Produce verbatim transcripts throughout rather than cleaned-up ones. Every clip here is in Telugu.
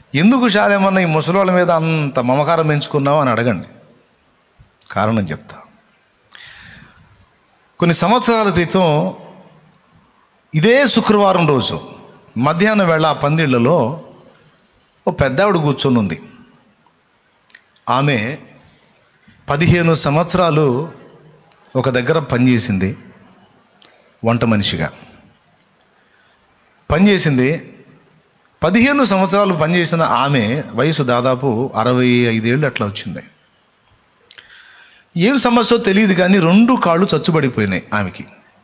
ఎందుకు శాలేమన్నా ఈ ముసలోళ్ళ మీద అంత మమకారం పెంచుకున్నావు అని అడగండి, కారణం చెప్తా. కొన్ని సంవత్సరాల క్రితం ఇదే శుక్రవారం రోజు మధ్యాహ్నం వేళ ఆ పందిళ్లలో ఓ పెద్దావిడ కూర్చొని ఉంది. ఆమె పదిహేను సంవత్సరాలు ఒక దగ్గర పనిచేసింది, వంట మనిషిగా పనిచేసింది. పదిహేను సంవత్సరాలు పనిచేసిన ఆమె వయసు దాదాపు అరవై ఐదేళ్ళు అట్లా వచ్చింది. ఏం సమస్యో తెలియదు కానీ రెండు కాళ్ళు చచ్చుబడిపోయినాయి ఆమెకి.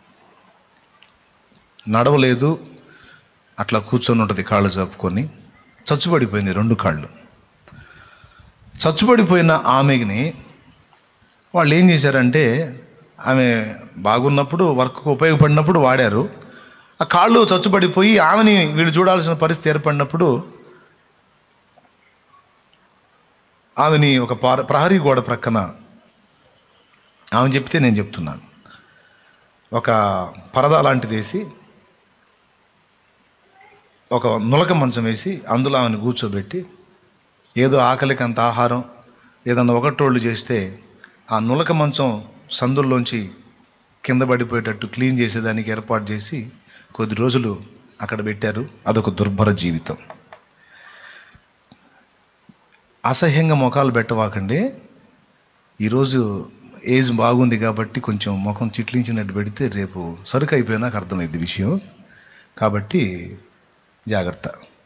నడవలేదు, అట్లా కూర్చొని ఉంటుంది కాళ్ళు జరుపుకొని. చచ్చుబడిపోయింది రెండు కాళ్ళు. చచ్చుబడిపోయిన ఆమెని వాళ్ళు ఏం చేశారంటే, ఆమె బాగున్నప్పుడు వర్క్కు ఉపయోగపడినప్పుడు వాడారు. ఆ కాళ్ళు చచ్చుబడిపోయి ఆమెని వీళ్ళు చూడాల్సిన పరిస్థితి ఏర్పడినప్పుడు ఆమెని ఒక ప్రహరీ గోడ ప్రక్కన, ఆమె చెప్తే నేను చెప్తున్నాను, ఒక పరదా లాంటిది వేసి ఒక నులక మంచం వేసి అందులో ఆమెను కూర్చోబెట్టి ఏదో ఆకలికి అంత ఆహారం ఏదన్నా ఒకటోళ్ళు చేస్తే ఆ నులక మంచం సందుల్లోంచి కింద పడిపోయేటట్టు క్లీన్ చేసేదానికి ఏర్పాటు చేసి కొద్ది రోజులు అక్కడ పెట్టారు. అదొక దుర్భర జీవితం. అసహ్యంగా ముఖాలు పెట్టవాకండి. ఈరోజు ఏజ్ బాగుంది కాబట్టి కొంచెం ముఖం చిట్లించినట్టు పెడితే రేపు సరుకు అయిపోయినాక అర్థమైంది విషయం. కాబట్టి జాగ్రత్త.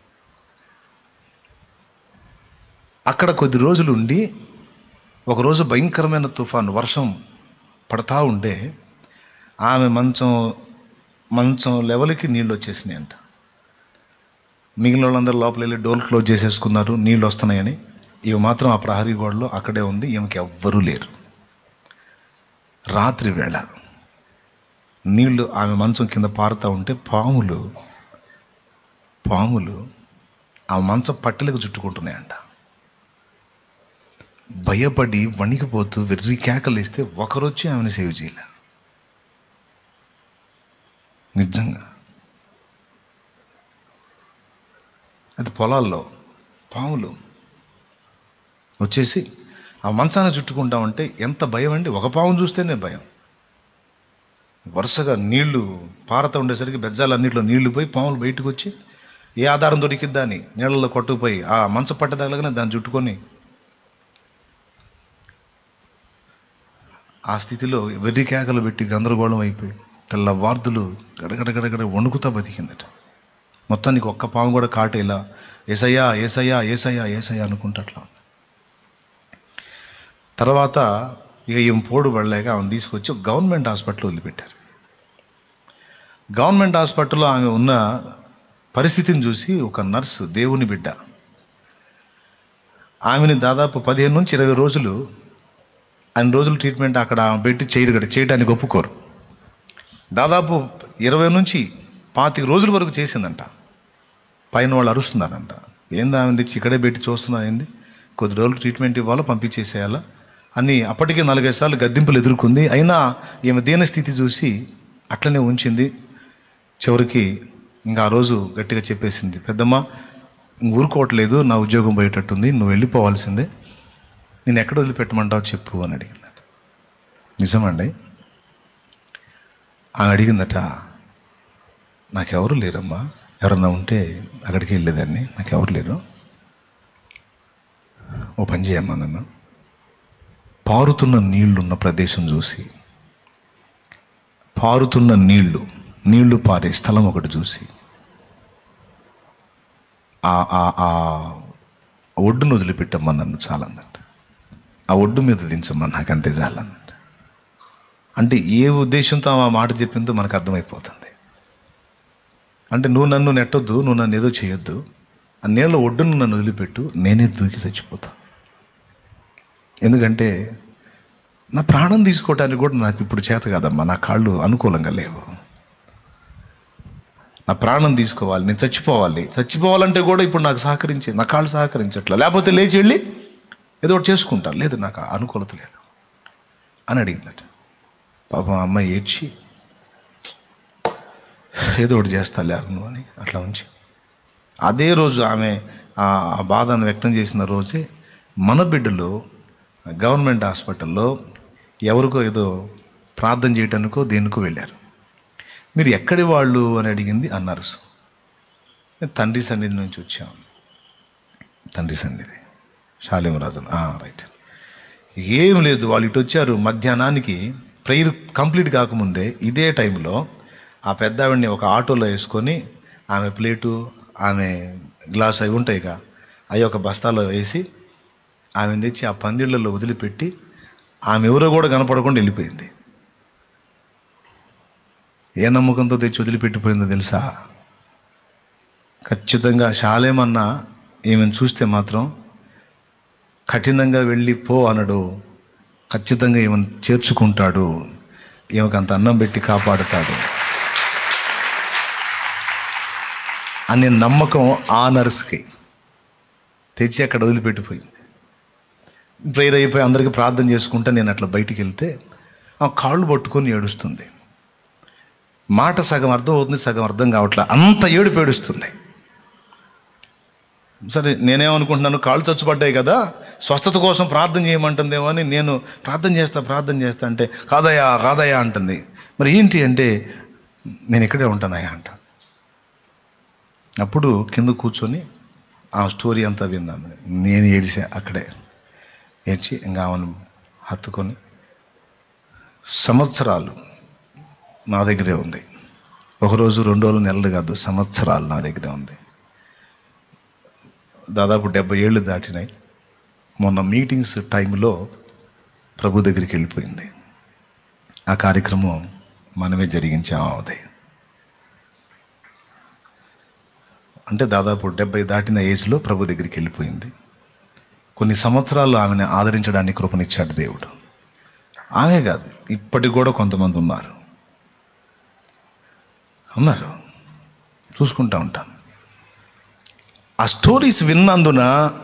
అక్కడ కొద్ది రోజులు ఉండి ఒకరోజు భయంకరమైన తుఫాను వర్షం పడతా ఉంటే ఆమె మంచం మంచం లెవెల్కి నీళ్ళు వచ్చేసినాయి అంట. మిగిలిన వాళ్ళందరూ లోపల వెళ్ళి డోర్ క్లోజ్ చేసేసుకున్నారు నీళ్ళు వస్తున్నాయని. ఇవి మాత్రం ఆ ప్రహరీ గోడలో అక్కడే ఉంది, ఈమెకి ఎవ్వరూ లేరు. రాత్రి వేళ నీళ్లు ఆమె మంచం కింద పారుతూ ఉంటే పాములు పాములు ఆ మంచం పట్టెలకు చుట్టుకుంటున్నాయంట. భయపడి వణికిపోతూ వెర్రి కేకలు ఇస్తే ఒకరొచ్చి ఆమెను సేవ్ చేయలే. నిజంగా అది పొలాల్లో పాములు వచ్చేసి ఆ మంచాన్ని చుట్టుకుంటా ఉంటే ఎంత భయం అండి. ఒక పాము చూస్తేనే భయం. వరుసగా నీళ్లు పారుతూ ఉండేసరికి బెజ్జాలన్నింటిలో నీళ్లు పోయి పాములు బయటకు వచ్చి ఏ ఆధారం దొరికిద్దా అని నీళ్ళల్లో కొట్టుకుపోయి ఆ మంచ పట్టదగలగానే దాన్ని చుట్టుకొని ఆ స్థితిలో వెర్రి కేకలు పెట్టి గందరగోళం అయిపోయి తెల్లవార్దులు గడగడ గడగడ వణుకుతా బతికిందట. మొత్తానికి ఒక్క పాము కూడా కాటేలా ఏసయ్యా ఏసయ్యా ఏసయ్యా ఏసయ్యా అనుకుంటా అట్లా. తర్వాత ఇక ఏం పోడు పడలేక ఆమెను తీసుకొచ్చి గవర్నమెంట్ హాస్పిటల్ వదిలిపెట్టారు. గవర్నమెంట్ హాస్పిటల్లో ఆమె ఉన్న పరిస్థితిని చూసి ఒక నర్సు, దేవుని బిడ్డ, ఆమెని దాదాపు పదిహేను నుంచి ఇరవై రోజులు అన్ని రోజులు ట్రీట్మెంట్ అక్కడ పెట్టి చేయడు చేయడానికి ఒప్పుకోరు. దాదాపు ఇరవై నుంచి పాతిక రోజుల వరకు చేసిందంట. పైన వాళ్ళు అరుస్తున్నారంట, ఏంది ఆమె తెచ్చి ఇక్కడే పెట్టి చూస్తున్నా, ఏంది కొద్ది రోజులు ట్రీట్మెంట్ ఇవ్వాలో పంపించేసేయాలా అని అప్పటికే నాలుగైదు సార్లు గద్దింపులు ఎదుర్కొంది. అయినా ఈమె దీన స్థితి చూసి అట్లనే ఉంచింది. చివరికి ఇంకా ఆ రోజు గట్టిగా చెప్పేసింది, పెద్దమ్మ ఊరుకోవట్లేదు, నా ఉద్యోగం పోయేటట్టుంది, నువ్వు వెళ్ళిపోవాల్సిందే, నేను ఎక్కడ వదిలిపెట్టమంటావు చెప్పు అని అడిగిందట. నిజమండి. ఆమె అడిగిందట, నాకెవరు లేరమ్మా, ఎవరన్నా ఉంటే అక్కడికి వెళ్ళేదాన్ని, నాకెవరు లేరు, ఓ పని చేయమ్మా, నన్ను పారుతున్న నీళ్లున్న ప్రదేశం చూసి, పారుతున్న నీళ్లు నీళ్లు పారే స్థలం ఒకటి చూసి ఆ ఒడ్డును వదిలిపెట్టమ్మా నన్ను చాలన్నట్టు, ఆ ఒడ్డు మీద దించమ్మా నాకంతే చాలన్నట్టు. అంటే ఏ ఉద్దేశంతో ఆ మాట చెప్పిందో మనకు అర్థమైపోతుంది. అంటే నువ్వు నన్ను నెట్టొద్దు, నువ్వు నన్ను ఏదో చేయొద్దు, ఆ నీళ్ళ ఒడ్డును నన్ను వదిలిపెట్టు, నేనే దూకి చచ్చిపోతా. ఎందుకంటే నా ప్రాణం తీసుకోవటానికి కూడా నాకు ఇప్పుడు చేత కాదమ్మా, నా కాళ్ళు అనుకూలంగా లేవు, నా ప్రాణం తీసుకోవాలి, నేను చచ్చిపోవాలి, చచ్చిపోవాలంటే కూడా ఇప్పుడు నాకు సహకరించే నా కాళ్ళు సహకరించట్లా, లేకపోతే లేచి వెళ్ళి ఏదో ఒకటి చేసుకుంటాను, లేదు నాకు అనుకూలత లేదు అని అడిగిందట. పాపం అమ్మాయి ఏడ్చి ఏదో ఒకటి చేస్తా లేను అని అట్లా ఉంచి, అదే రోజు ఆమె ఆ ఆ బాధను వ్యక్తం చేసిన రోజే మన బిడ్డలు గవర్నమెంట్ హాస్పిటల్లో ఎవరికో ఏదో ప్రార్థన చేయటానికో దేనికో వెళ్ళారు. మీరు ఎక్కడి వాళ్ళు అని అడిగింది. అన్నారు తండ్రి సన్నిధి నుంచి వచ్చాం. తండ్రి సన్నిధి షాలేమరాజు. రైట్. ఏం లేదు, వాళ్ళు ఇటు వచ్చారు. మధ్యాహ్నానికి ప్రేయర్ కంప్లీట్ కాకముందే ఇదే టైంలో ఆ పెద్ద ఆవిడ్ని ఒక ఆటోలో వేసుకొని ఆమె ప్లేటు ఆమె గ్లాస్ అవి ఉంటాయిగా అవి ఒక బస్తాలో వేసి ఆమెను తెచ్చి ఆ పందిళ్ళలో వదిలిపెట్టి ఆమె ఎవరో కూడా కనపడకుండా వెళ్ళిపోయింది. ఏ నమ్మకంతో తెచ్చి వదిలిపెట్టిపోయిందో తెలుసా? ఖచ్చితంగా షాలేమన్న ఈమెను చూస్తే మాత్రం కఠినంగా వెళ్ళి పో అనడు, ఖచ్చితంగా ఈమెను చేర్చుకుంటాడు, ఈమెకు అంత అన్నం పెట్టి కాపాడుతాడు అనే నమ్మకం ఆ నర్స్కి తెచ్చి అక్కడ వదిలిపెట్టిపోయింది. ప్రేయర్ అయిపోయి అందరికీ ప్రార్థన చేసుకుంటా నేను అట్లా బయటికి వెళ్తే ఆ కాళ్ళు పట్టుకొని ఏడుస్తుంది. మాట సగం అర్థం అవుతుంది, సగం అర్థం కావట్లే, అంత ఏడుపు ఏడుస్తుంది. సరే నేనేమనుకుంటున్నాను, కాళ్ళు చచ్చుపడ్డాయి కదా స్వస్థత కోసం ప్రార్థన చేయమంటుందేమో అని నేను ప్రార్థన చేస్తా ప్రార్థన చేస్తా అంటే కాదయ్యా కాదయ్యా అంటుంది. మరి ఏంటి అంటే నేను ఇక్కడే ఉంటానయ్యా అంట. అప్పుడు కింద కూర్చొని ఆ స్టోరీ అంతా విన్నాను. నేను ఏడ్చా అక్కడే. ఏడ్చి ఇంకా ఆమెను హత్తుకొని సంవత్సరాలు నా దగ్గరే ఉంది. ఒకరోజు రెండు రోజులు నెలలు కాదు, సంవత్సరాలు నా దగ్గరే ఉంది. దాదాపు డెబ్బై ఏళ్ళు దాటినాయి. మొన్న మీటింగ్స్ టైంలో ప్రభు దగ్గరికి వెళ్ళిపోయింది. ఆ కార్యక్రమం మనమే జరిగించాము. అవుతాయి అంటే దాదాపు డెబ్బై దాటిన ఏజ్లో ప్రభు దగ్గరికి వెళ్ళిపోయింది. కొన్ని సంవత్సరాలు ఆమెను ఆదరించడానికి కృపనిచ్చాడు దేవుడు. ఆమె కాదు, ఇప్పటికి కూడా కొంతమంది ఉన్నారు ఉన్నారు చూసుకుంటూ ఉంటాను. ఆ స్టోరీస్ విన్నందున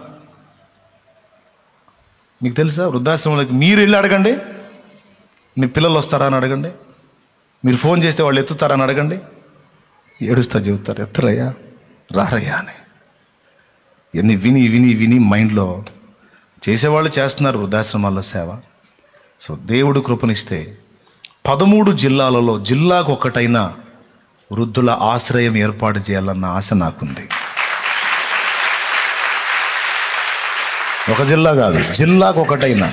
మీకు తెలుసా, వృద్ధాశ్రమంలోకి మీరు వెళ్ళి అడగండి, మీ పిల్లలు వస్తారా అని అడగండి, మీరు ఫోన్ చేస్తే వాళ్ళు ఎత్తుతారా అని అడగండి, ఏడుస్తా చెబుతారు ఎత్తరయ్యా రారయ్యా అని. ఇవన్నీ విని విని విని మైండ్లో చేసేవాళ్ళు చేస్తున్నారు వృద్ధాశ్రమాల్లో సేవ. సో దేవుడు కృపనిస్తే పదమూడు జిల్లాలలో జిల్లాకు ఒకటైనా వృద్ధుల ఆశ్రయం ఏర్పాటు చేయాలన్న ఆశ నాకుంది. ఒక జిల్లా కాదు, జిల్లాకు ఒకటైనా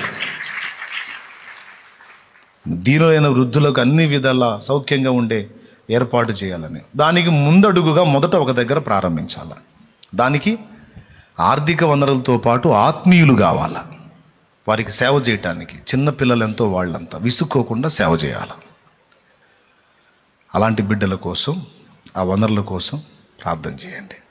దీనులైన వృద్ధులకు అన్ని విధాల సౌఖ్యంగా ఉండే ఏర్పాటు చేయాలని. దానికి ముందడుగుగా మొదట ఒక దగ్గర ప్రారంభించాలి. దానికి ఆర్థిక వనరులతో పాటు ఆత్మీయులు కావాలా, వారికి సేవ చేయటానికి. చిన్నపిల్లలెంతో వాళ్ళంతా విసుక్కోకుండా సేవ చేయాలి. అలాంటి బిడ్డల కోసం, ఆ వనరుల కోసం ప్రార్థన చేయండి.